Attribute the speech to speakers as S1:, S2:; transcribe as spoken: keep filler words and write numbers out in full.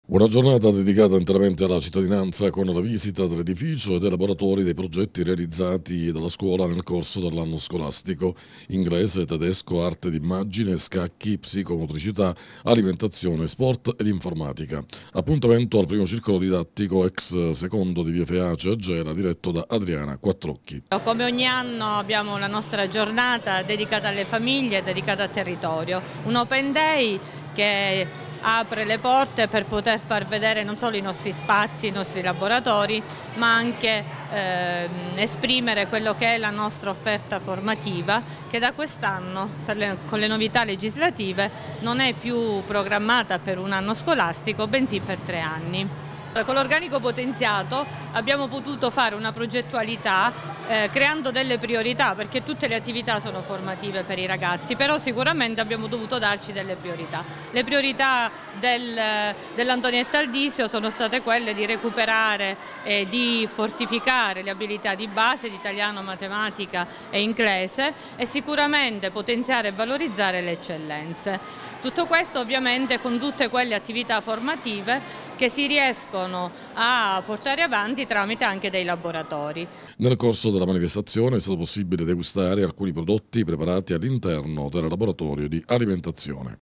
S1: Una giornata dedicata interamente alla cittadinanza con la visita dell'edificio e dei laboratori dei progetti realizzati dalla scuola nel corso dell'anno scolastico: inglese, tedesco, arte d'immagine, scacchi, psicomotricità, alimentazione, sport ed informatica. Appuntamento al primo circolo didattico ex secondo di Via Feace a Gela, diretto da Adriana Quattrocchi.
S2: Come ogni anno abbiamo la nostra giornata dedicata alle famiglie, dedicata al territorio, un open day che apre le porte per poter far vedere non solo i nostri spazi, i nostri laboratori, ma anche eh, esprimere quello che è la nostra offerta formativa, che da quest'anno, con le novità legislative, non è più programmata per un anno scolastico, bensì per tre anni. Con l'organico potenziato abbiamo potuto fare una progettualità eh, creando delle priorità, perché tutte le attività sono formative per i ragazzi, però sicuramente abbiamo dovuto darci delle priorità. Le priorità del, dell'Antonietta Aldisio sono state quelle di recuperare e di fortificare le abilità di base di italiano, matematica e inglese, e sicuramente potenziare e valorizzare le eccellenze. Tutto questo ovviamente con tutte quelle attività formative che si riescono a portare avanti tramite anche dei laboratori.
S1: Nel corso della manifestazione è stato possibile degustare alcuni prodotti preparati all'interno del laboratorio di alimentazione.